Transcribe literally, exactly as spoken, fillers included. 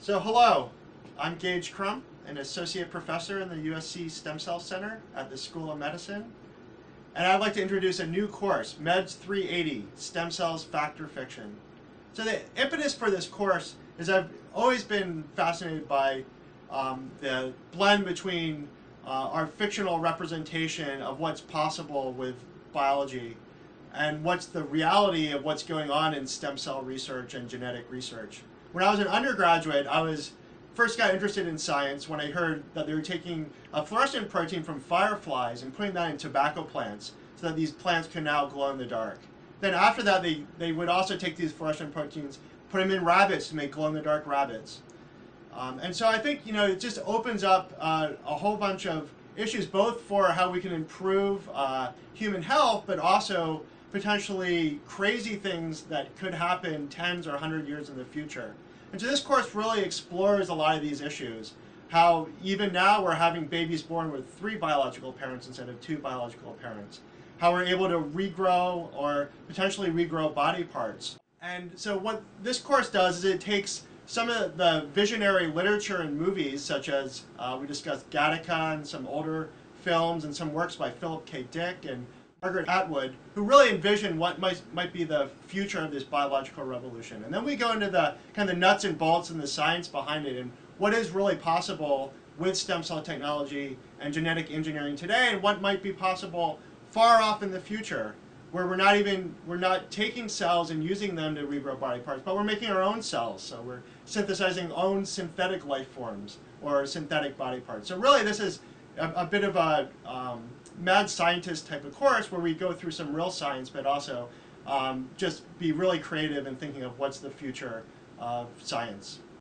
So hello, I'm Gage Crump, an associate professor in the U S C Stem Cell Center at the School of Medicine. And I'd like to introduce a new course, Meds three eighty, Stem Cells Fact or Fiction. So the impetus for this course is I've always been fascinated by um, the blend between uh, our fictional representation of what's possible with biology and what's the reality of what's going on in stem cell research and genetic research. When I was an undergraduate, I was first got interested in science when I heard that they were taking a fluorescent protein from fireflies and putting that in tobacco plants so that these plants can now glow in the dark. Then after that, they, they would also take these fluorescent proteins, put them in rabbits to make glow-in-the-dark rabbits. Um, and so I think, you know, it just opens up uh, a whole bunch of issues, both for how we can improve uh, human health, but also potentially crazy things that could happen tens or a hundred years in the future. And so this course really explores a lot of these issues. How even now we're having babies born with three biological parents instead of two biological parents. How we're able to regrow or potentially regrow body parts. And so what this course does is it takes some of the visionary literature and movies, such as uh, we discussed Gattaca and some older films and some works by Philip K. Dick and Margaret Atwood, who really envision what might, might be the future of this biological revolution. And then we go into the kind of the nuts and bolts and the science behind it and what is really possible with stem cell technology and genetic engineering today and what might be possible far off in the future, where we're not even, we're not taking cells and using them to regrow body parts, but we're making our own cells. So we're synthesizing own synthetic life forms or synthetic body parts. So really this is a, a bit of a um, mad scientist type of course where we go through some real science, but also um, just be really creative in thinking of what's the future of science.